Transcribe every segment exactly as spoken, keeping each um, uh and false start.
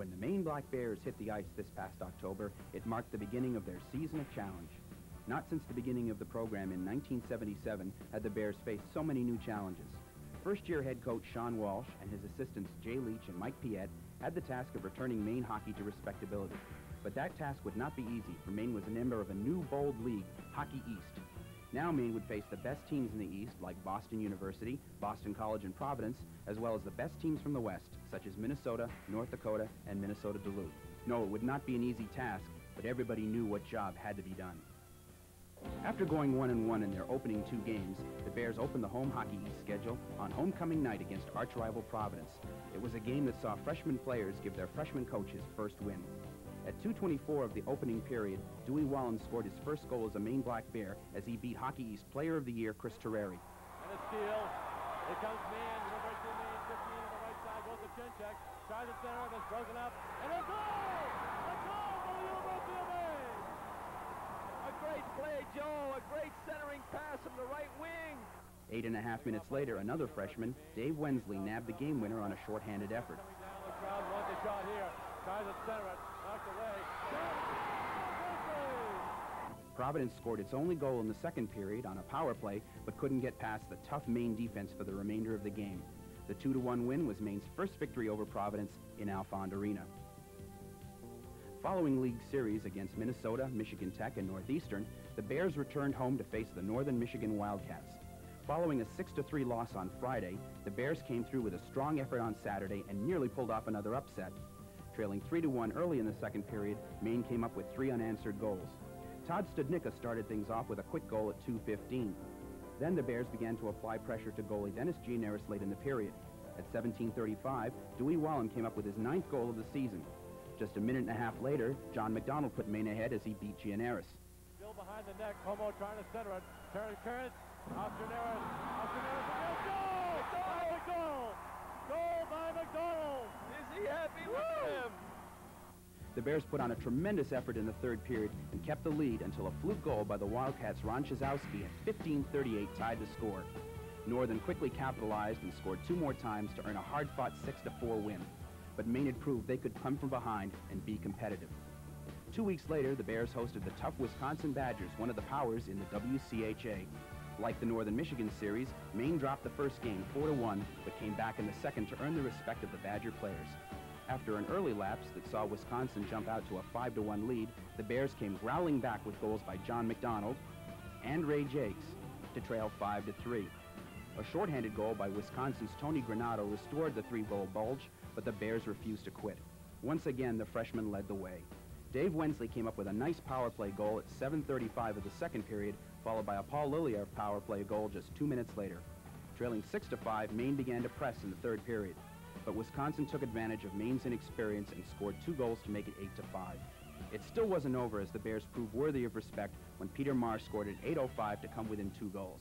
When the Maine Black Bears hit the ice this past October, it marked the beginning of their season of challenge. Not since the beginning of the program in nineteen seventy-seven had the Bears faced so many new challenges. First-year head coach Sean Walsh and his assistants Jay Leach and Mike Piette had the task of returning Maine hockey to respectability. But that task would not be easy, for Maine was a member of a new, bold league, Hockey East. Now Maine would face the best teams in the East, like Boston University, Boston College, and Providence, as well as the best teams from the West, such as Minnesota, North Dakota, and Minnesota Duluth. No, it would not be an easy task, but everybody knew what job had to be done. After going one and one in their opening two games, the Bears opened the home Hockey East schedule on homecoming night against arch-rival Providence. It was a game that saw freshman players give their freshman coach his first win. At two twenty-four of the opening period, Dewey Wallen scored his first goal as a Maine Black Bear as he beat Hockey East Player of the Year Chris Terreri. And a steal. Here comes Maine. University of Maine, fifteen on the right side. Goes to Chinchek. Tries to center it. It's broken up. And a goal! A goal for the University of Maine! A great play, Joe. A great centering pass from the right wing. Eight and a half minutes later, another freshman, Dave Wensley, nabbed the game winner on a shorthanded effort. Coming down the crowd. Wants a shot here. Tries to center it. Knocked away. Providence scored its only goal in the second period on a power play, but couldn't get past the tough Maine defense for the remainder of the game. The two to one win was Maine's first victory over Providence in Alfond Arena. Following league series against Minnesota, Michigan Tech, and Northeastern, the Bears returned home to face the Northern Michigan Wildcats. Following a six to three loss on Friday, the Bears came through with a strong effort on Saturday and nearly pulled off another upset. Trailing three to one early in the second period, Maine came up with three unanswered goals. Todd Studnicka started things off with a quick goal at two fifteen. Then the Bears began to apply pressure to goalie Dennis Gianaris late in the period. At seventeen thirty-five, Dewey Wallen came up with his ninth goal of the season. Just a minute and a half later, John McDonald put Maine ahead as he beat Gianaris. Still behind the net, Como trying to center it. Turn, turn, off Gianaris, off Gianaris, and goal! Goal! Goal! Goal by McDonald! Is he happy with him? The Bears put on a tremendous effort in the third period and kept the lead until a fluke goal by the Wildcats' Ron Chazowski at fifteen thirty-eight tied the score. Northern quickly capitalized and scored two more times to earn a hard-fought six to four win. But Maine had proved they could come from behind and be competitive. Two weeks later, the Bears hosted the tough Wisconsin Badgers, one of the powers in the W C H A. Like the Northern Michigan series, Maine dropped the first game four to one, but came back in the second to earn the respect of the Badger players. After an early lapse that saw Wisconsin jump out to a five to one lead, the Bears came growling back with goals by John McDonald and Ray Jakes to trail five to three. A shorthanded goal by Wisconsin's Tony Granato restored the three-goal bulge, but the Bears refused to quit. Once again, the freshman led the way. Dave Wensley came up with a nice power play goal at seven thirty-five of the second period, followed by a Paul Lillier power play goal just two minutes later. Trailing six to five, Maine began to press in the third period. But Wisconsin took advantage of Maine's inexperience and scored two goals to make it eight to five. It still wasn't over as the Bears proved worthy of respect when Peter Marr scored at eight oh five to come within two goals.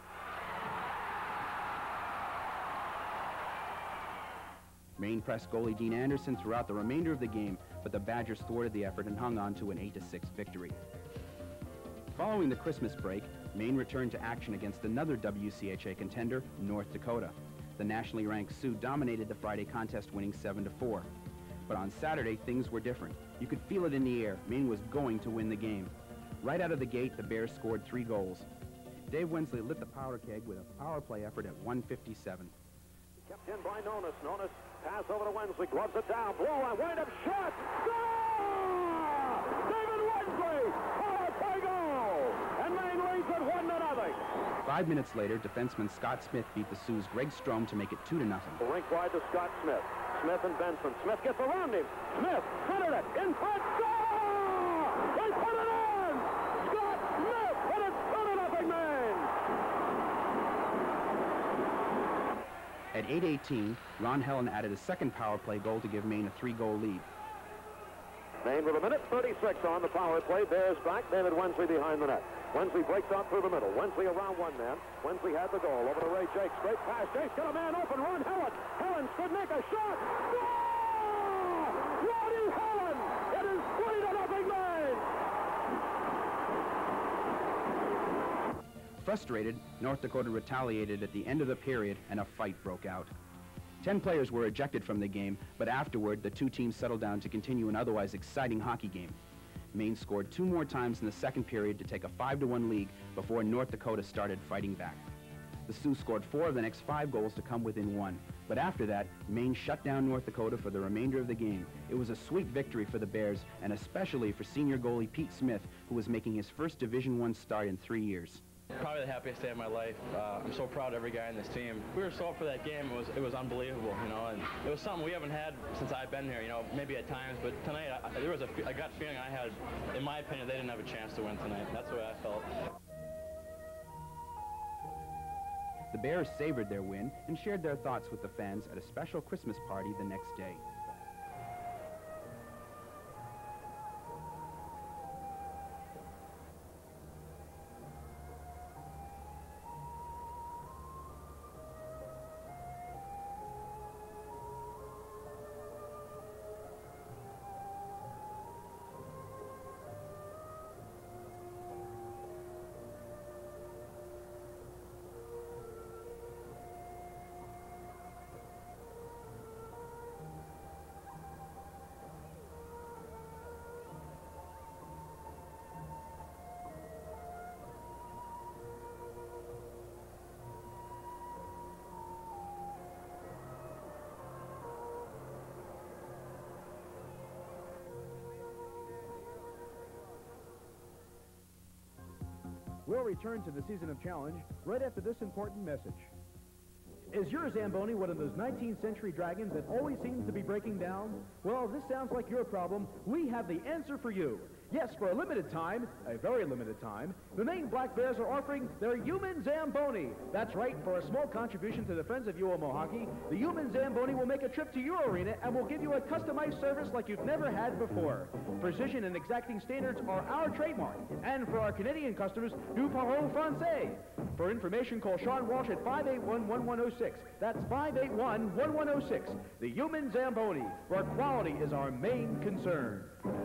Maine pressed goalie Dean Anderson throughout the remainder of the game, but the Badgers thwarted the effort and hung on to an eight to six victory. Following the Christmas break, Maine returned to action against another W C H A contender, North Dakota. The nationally ranked Sioux dominated the Friday contest, winning seven to four. But on Saturday, things were different. You could feel it in the air. Maine was going to win the game. Right out of the gate, the Bears scored three goals. Dave Wensley lit the powder keg with a power play effort at one fifty-seven. Kept in by Nonis. Nonis pass over to Wensley, gloves it down, blow on, wind up, shot! Goal! David Wensley! Power play goal! And Maine leads it one to nothing. Five minutes later, defenseman Scott Smith beat the Sioux' Greg Strom to make it two to nothing. The rink wide to Scott Smith. Smith and Benson. Smith gets around him. Smith centered it in front. Goal! They put it in! Scott Smith, and it's two to nothing, Maine. At eight eighteen, Ron Helen added a second power play goal to give Maine a three-goal lead. Maine with a minute thirty-six on the power play. Bears back. David Wensley behind the net. Wensley breaks out through the middle. Wensley around one man. Wensley had the goal. Over to Ray Jakes. Straight pass. Jakes got a man open. Ron Helen. Helen, Studnicka, shot. Goal! Ronnie Helen! It is three to nothing, Maine! Frustrated, North Dakota retaliated at the end of the period, and a fight broke out. Ten players were ejected from the game, but afterward, the two teams settled down to continue an otherwise exciting hockey game. Maine scored two more times in the second period to take a five to one lead before North Dakota started fighting back. The Sioux scored four of the next five goals to come within one, but after that, Maine shut down North Dakota for the remainder of the game. It was a sweet victory for the Bears, and especially for senior goalie Pete Smith, who was making his first Division One start in three years. Probably the happiest day of my life. Uh, I'm so proud of every guy in this team. We were so up for that game. It was it was unbelievable, you know, and it was something we haven't had since I've been here, you know, maybe at times, but tonight I, there was a, a gut feeling I had. In my opinion, they didn't have a chance to win tonight. That's the way I felt. The Bears savored their win and shared their thoughts with the fans at a special Christmas party the next day. We'll return to the season of challenge right after this important message. Is your Zamboni one of those nineteenth century dragons that always seems to be breaking down? Well, this sounds like your problem. We have the answer for you. Yes, for a limited time, a very limited time, the Maine Black Bears are offering their human Zamboni. That's right, for a small contribution to the Friends of U O M O Hockey, the human Zamboni will make a trip to your arena and will give you a customized service like you've never had before. Precision and exacting standards are our trademark. And for our Canadian customers, du parole français. For information, call Sean Walsh at five eight one, one one zero six. That's five eight one, one one zero six. The human Zamboni, where quality is our main concern.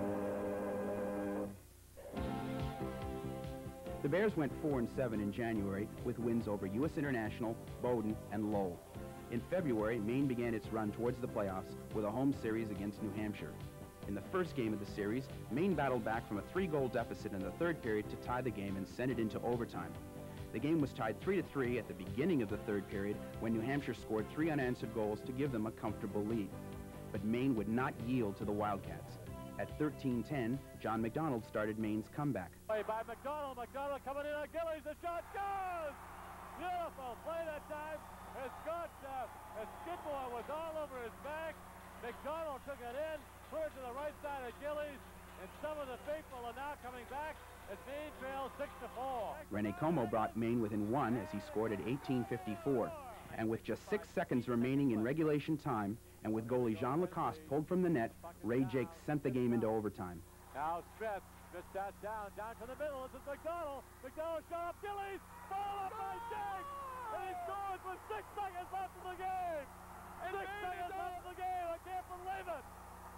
The Bears went four and seven in January with wins over U S International, Bowdoin, and Lowell. In February, Maine began its run towards the playoffs with a home series against New Hampshire. In the first game of the series, Maine battled back from a three-goal deficit in the third period to tie the game and send it into overtime. The game was tied three to three at the beginning of the third period when New Hampshire scored three unanswered goals to give them a comfortable lead. But Maine would not yield to the Wildcats. At thirteen ten, John McDonald started Maine's comeback. Play by McDonald. McDonald coming in on Gillies. The shot goes! Beautiful play that time. As Scott, uh, as Skidmore was all over his back. McDonald took it in, put it to the right side of Gillies, and some of the faithful are now coming back as Maine trails six to four. Rene Como brought Maine within one as he scored at eighteen fifty-four. And with just six seconds remaining in regulation time, and with goalie Jean Lacoste pulled from the net, Ray Jakes sent the game into overtime. Now Smith, just that down, down to the middle. This is McDonald. McDonald shot up Gillies, followed up by Jakes, and he scores with six seconds left in the game. Six seconds left in the game. I can't believe it.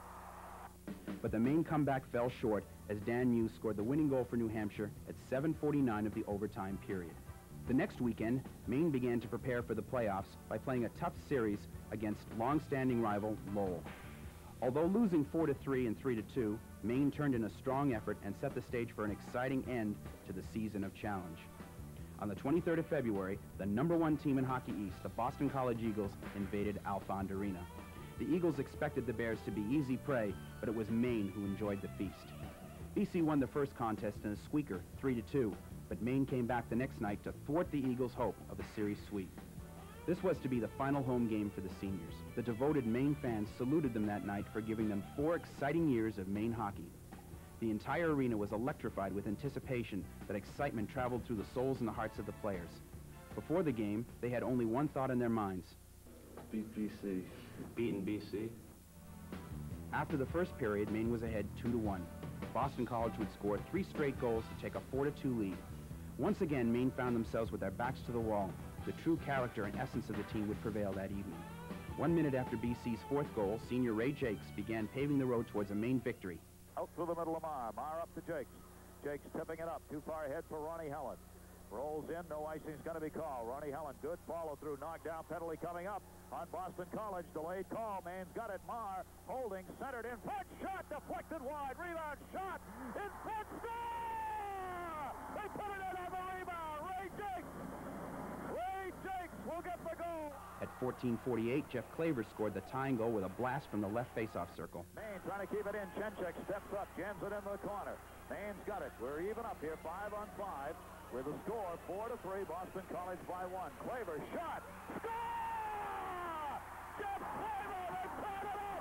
But the Maine comeback fell short as Dan Muse scored the winning goal for New Hampshire at seven forty-nine of the overtime period. The next weekend, Maine began to prepare for the playoffs by playing a tough series against long-standing rival Lowell. Although losing four to three and three to two, Maine turned in a strong effort and set the stage for an exciting end to the season of challenge. On the twenty-third of February, the number one team in Hockey East, the Boston College Eagles, invaded Alfond Arena. The Eagles expected the Bears to be easy prey, but it was Maine who enjoyed the feast. B C won the first contest in a squeaker, three to two, but Maine came back the next night to thwart the Eagles' hope of a series sweep. This was to be the final home game for the seniors. The devoted Maine fans saluted them that night for giving them four exciting years of Maine hockey. The entire arena was electrified with anticipation that excitement traveled through the souls and the hearts of the players. Before the game, they had only one thought in their minds. Beat B C. Beaten B C. After the first period, Maine was ahead two to one. Boston College would score three straight goals to take a four to two lead. Once again, Maine found themselves with their backs to the wall. The true character and essence of the team would prevail that evening. One minute after B C's fourth goal, senior Ray Jakes began paving the road towards a Maine victory. Out through the middle of Marr. Marr up to Jakes. Jakes tipping it up. Too far ahead for Ronnie Helen. Rolls in. No icing's going to be called. Ronnie Helen, good follow through. Knockdown penalty coming up. on Boston College. Delayed call. Maine's got it. Marr holding, centered in front. Shot deflected wide. Rebound shot in front. Score! They put it in on the rebound. Ray Jakes. Ray Jakes will get the goal. At fourteen forty-eight, Jeff Claver scored the tying goal with a blast from the left faceoff circle. Maine trying to keep it in. Chenchek steps up, jams it in the corner. Maine's got it. We're even up here, five on five. With a score, four to three, Boston College by one. Claver shot. Score! Jeff Claver, they tied it up!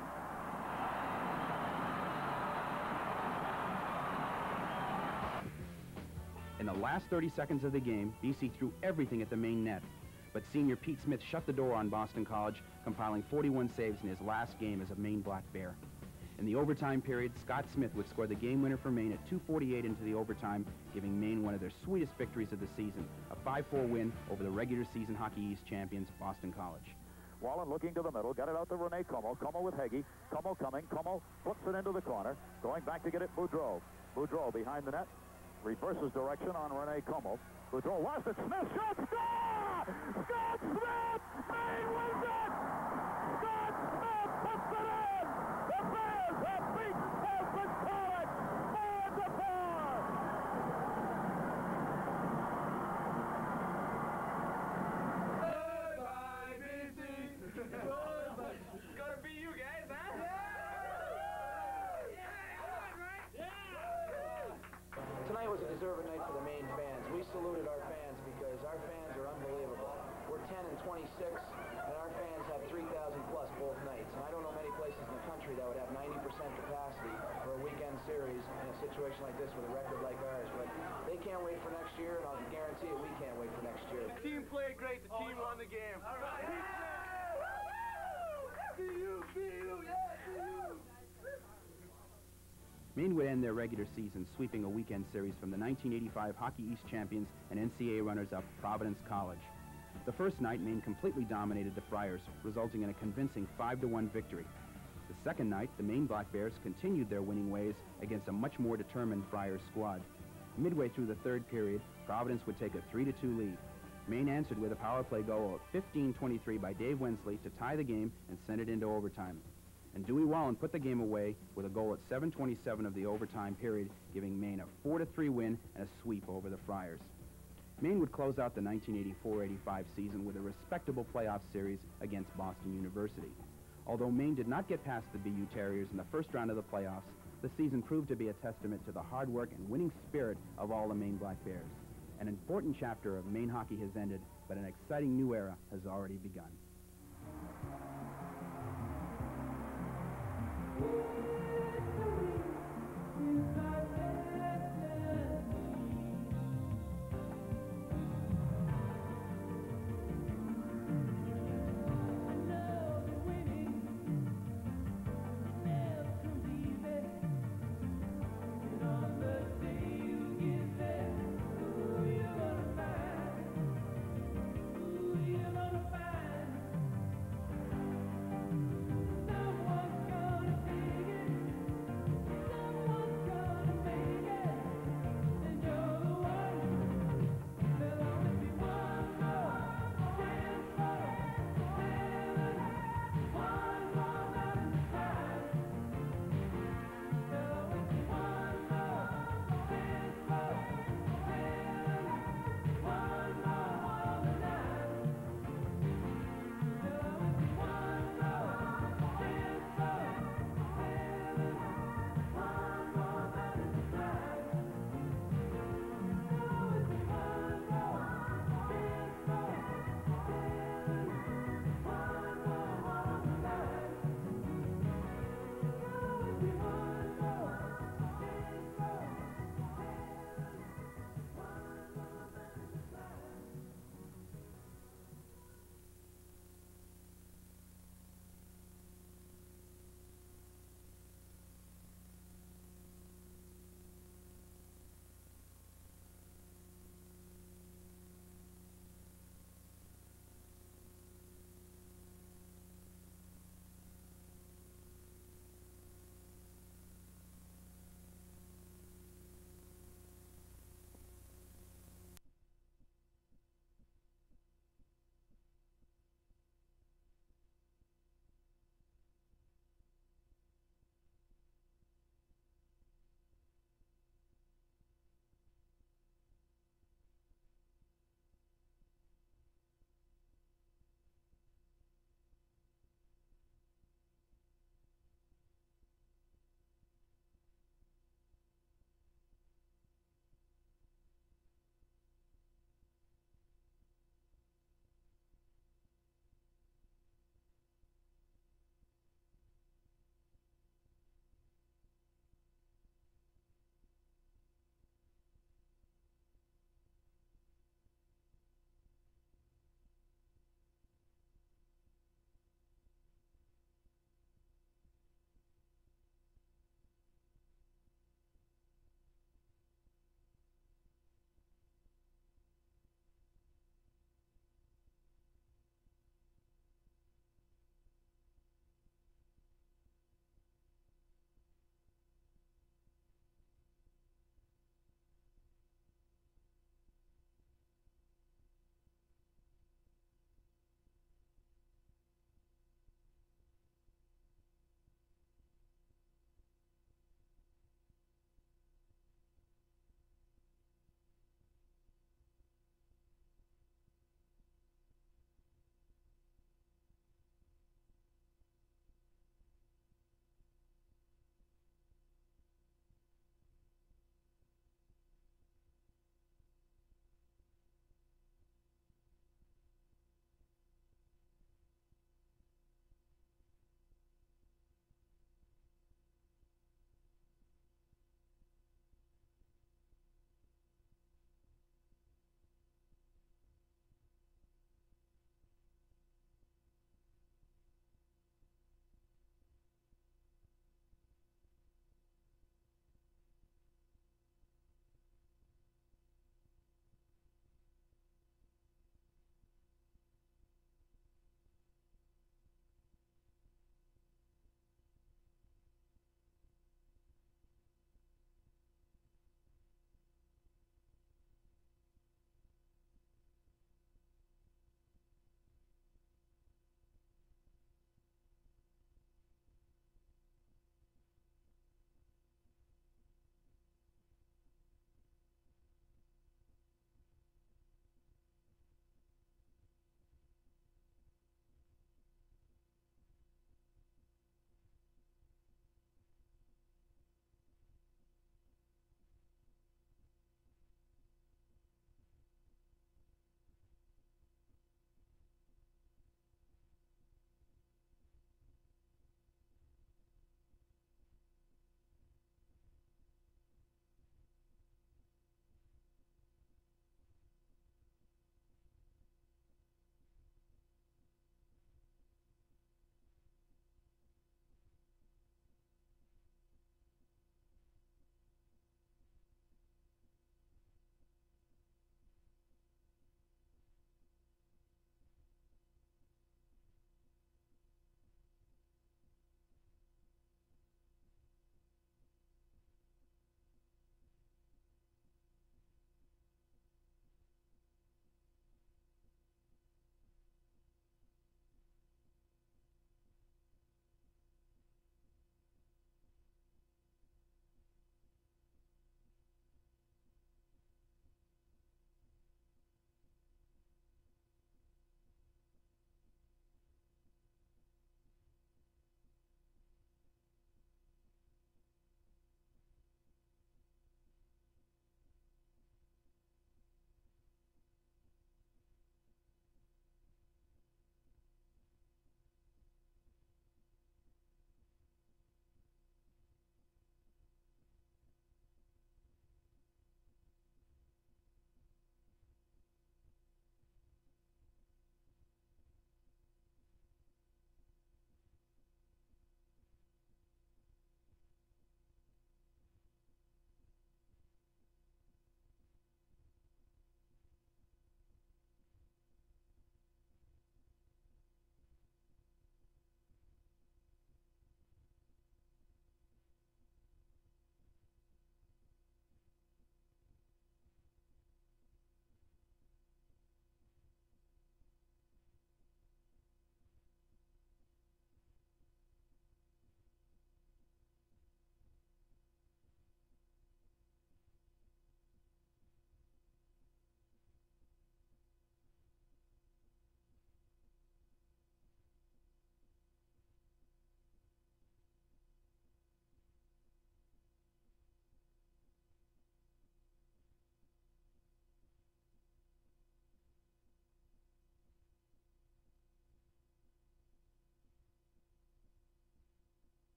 In the last thirty seconds of the game, B C threw everything at the Maine net. But senior Pete Smith shut the door on Boston College, compiling forty-one saves in his last game as a Maine Black Bear. In the overtime period, Scott Smith would score the game winner for Maine at two forty-eight into the overtime, giving Maine one of their sweetest victories of the season, a five four win over the regular season Hockey East champions, Boston College. Wallen looking to the middle, got it out to Rene Como. Como with Heggie. Como coming. Como flips it into the corner. Going back to get it, Boudreau. Boudreau behind the net. Reverses direction on Rene Como. Boudreau lost it. Smith shot. Score! Scott Smith! Maine wins it! Scott Smith puts it in! The Bears have beaten Boston College four to four! Goodbye, B C! Goodbye! It's gonna be you guys, huh? Yeah! Tonight was a deserving night for the Maine fans. We saluted our fans because our fans are unbelievable. We're ten and twenty-six, and our fans have three thousand plus both nights. And I don't know many places in the country that would have ninety percent capacity for a weekend series in a situation like this with a record like ours. But they can't wait for next year, and I'll guarantee you we can't wait for next year. The team played great. The team won the game. All right. See you, see you, yeah, see you. Maine would end their regular season sweeping a weekend series from the nineteen eighty-five Hockey East champions and N C A A runners-up Providence College. The first night, Maine completely dominated the Friars, resulting in a convincing five to one victory. The second night, the Maine Black Bears continued their winning ways against a much more determined Friars squad. Midway through the third period, Providence would take a three to two lead. Maine answered with a power play goal of fifteen twenty-three by Dave Wensley to tie the game and send it into overtime. And Dewey Wallen put the game away with a goal at seven twenty-seven of the overtime period, giving Maine a four to three win and a sweep over the Friars. Maine would close out the nineteen eighty-four eighty-five season with a respectable playoff series against Boston University. Although Maine did not get past the B U Terriers in the first round of the playoffs, the season proved to be a testament to the hard work and winning spirit of all the Maine Black Bears. An important chapter of Maine hockey has ended, but an exciting new era has already begun.